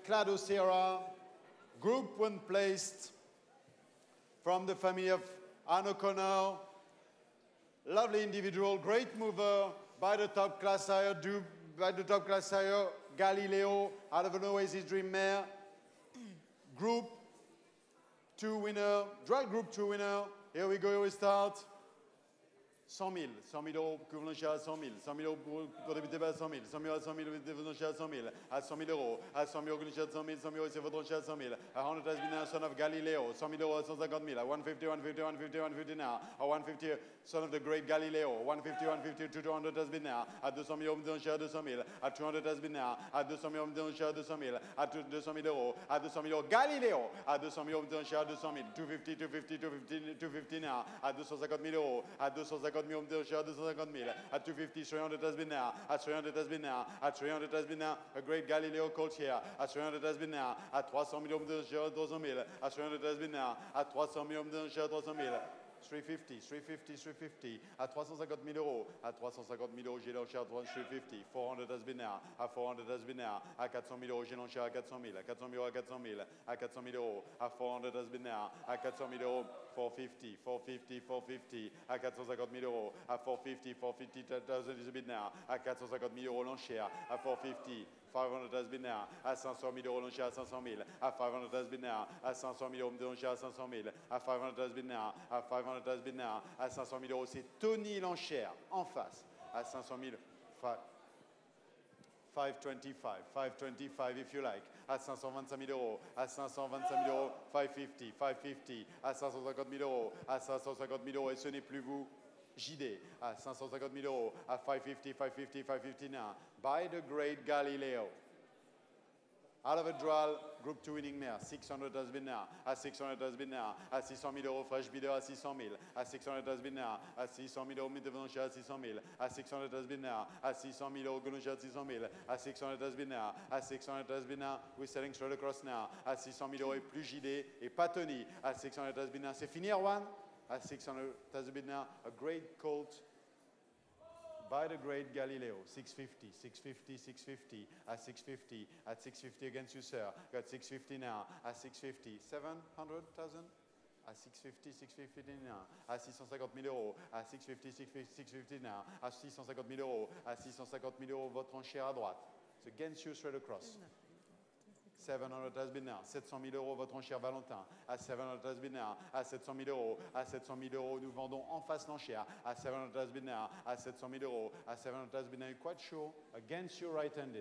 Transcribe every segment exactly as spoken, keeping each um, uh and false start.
Cladocera, group one placed from the family of Anne O'Connor. Lovely individual, great mover by the top class sire, du, by the top class sire Galileo out of an Oasis Dream Mare. Group two winner, drag group two winner. Here we go, here we start. cent mille, cent mille euros que vous lancez à cent mille, cent mille euros pour, pour débuter à cent mille, cent mille à cent mille, vous lancez à cent mille, à cent mille euros, à cent mille euros que vous lancez à cent mille, cent mille euros c'est votre lancé à cent mille, à one hundred has been a son of Galileo, cent mille euros à cent cinquante mille, à one fifty, one fifty, one fifty, one fifty now, à one fifty, son of the great Galileo, one fifty, one fifty, two hundred has been now, à deux cent mille euros, vous lancez à deux cent mille, à two hundred has been now, à deux cent mille euros, vous lancez à deux cent mille, à deux cent mille euros, à deux cent mille euros, Galileo, à deux cent mille euros, vous lancez à deux cent mille, two fifty, two fifty, two fifty, two fifty now, à deux cent cinquante mille euros, à deux cent cinquante mille euros, vous lancez à deux cent cinquante mille, at two fifty, three hundred has been now, at three hundred has been now, at three hundred has been now, a great Galileo colt here, at three hundred has been now, at trois cents mille euros, trois cent mille, at three hundred has been now, at trois cents mille euros, trois cent mille, three fifty, three fifty, three fifty, à trois cent cinquante mille euros, à trois cent cinquante mille euros, j'ai lancé à three fifty, four hundred has been now, à four hundred has been now, à quatre cent mille euros, j'ai lancé à quatre cent mille, à quatre cent mille euros, à quatre cent mille, à quatre cent mille euros, à four hundred has been now, à quatre cent mille euros, four fifty, four fifty, four fifty, à quatre cent cinquante mille euros, à four fifty, four fifty thousand is a bid now, à quatre cent cinquante mille euros l'enchère, à four fifty, five hundred has been now, à cinq cent mille euros l'enchère à cinq cent mille, à five hundred has been now, à cinq cent mille euros l'enchère à cinq cent mille, à five hundred has been now, à five hundred has been now, à cinq cent mille euros, c'est Tony l'enchère en face, à cinq cent mille, five twenty-five, five twenty-five if you like, à cinq cent vingt-cinq mille euros, à cinq cent vingt-cinq mille euros, five fifty, five fifty, à cinq cent cinquante mille euros, à cinq cent cinquante mille euros, et ce n'est plus vous, J D, à cinq cent cinquante mille euros, à five fifty, five fifty, five fifty now, by the great Galileo. Out of a draw, group two winning mare, six hundred has been now, à six hundred has been now, à six cent mille euros, fresh bidder à six cent mille, à six hundred has been now, à six cent mille euros, mid de à six cent mille, à six hundred has been now, à six cent mille euros, Gounoucha à six cent mille, à six hundred has been now, à six hundred has been now, we're selling straight across now, à six cent mille euros et plus J D et pas Tony, à six hundred has been now, c'est fini Erwan, à six hundred has been now, a great colt by the great Galileo, six fifty, six fifty, six fifty, at six fifty, at six fifty against you, sir. Got six fifty now, at six fifty, seven hundred thousand? At six fifty, six fifty now, à six cent cinquante mille euros, à six fifty, six fifty, six fifty now, à six cent cinquante mille euros, à six cent cinquante mille euros, votre enchère à droite. It's against you straight across. seven hundred has been now, sept cent mille euros, votre enchère Valentin, à seven hundred has been now, à sept cent mille euros, à sept cent mille euros, nous vendons en face l'enchère, à seven hundred has been now, à sept cent mille euros, à seven hundred has been now, quite sure, against you right-handed.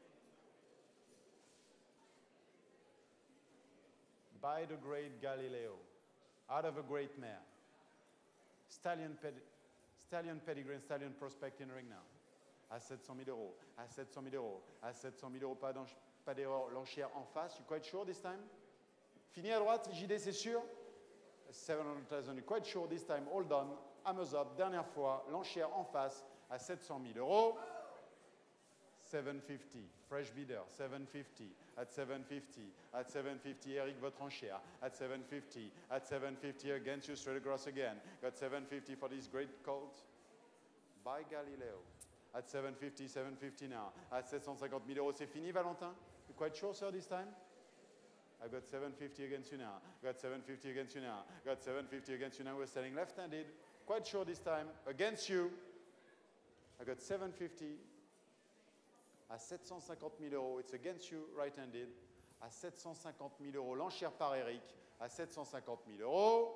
By the great Galileo, out of a great mare, Stallion, ped Stallion Pedigree and Stallion Prospect in ring now, à sept cent mille euros, à sept cent mille euros, à sept cent mille euros, pas d'enchère. Pas d'erreur, l'enchère en face. You quite sure this time? Fini à droite, J D, c'est sûr? seven hundred thousand, you quite sure this time? Hold on, hammers up, dernière fois, l'enchère en face à sept cent mille euros. seven fifty, fresh bidder, seven fifty, at seven fifty, at seven fifty, Eric, votre enchère, at seven fifty, at seven fifty, against you, straight across again. Got seven fifty for this great colt by Galileo. At seven fifty, seven fifty now. À sept cent cinquante mille euros, c'est fini, Valentin? You quite sure, sir, this time? I got seven fifty against you now. Got seven fifty against you now. Got seven fifty against you now. We're selling left-handed. Quite sure this time. Against you. I got seven fifty. À sept cent cinquante mille euros. It's against you, right-handed. À sept cent cinquante mille euros. L'enchère par Eric. À sept cent cinquante mille euros.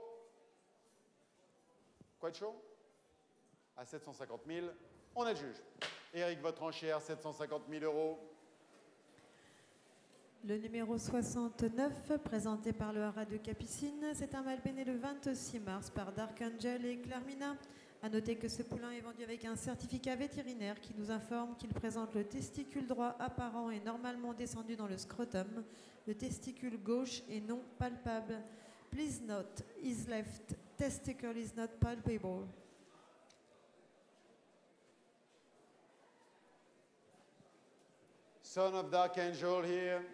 Quite sure? À sept cent cinquante mille. On adjuge. Eric, votre enchère, sept cent cinquante mille euros. Le numéro soixante-neuf, présenté par le Haras de Capucine, c'est un mâle né le vingt-six mars par Dark Angel et Clarmina. A noter que ce poulain est vendu avec un certificat vétérinaire qui nous informe qu'il présente le testicule droit apparent et normalement descendu dans le scrotum. Le testicule gauche est non palpable. Please note, his left testicle is not palpable. Son of Dark Angel here.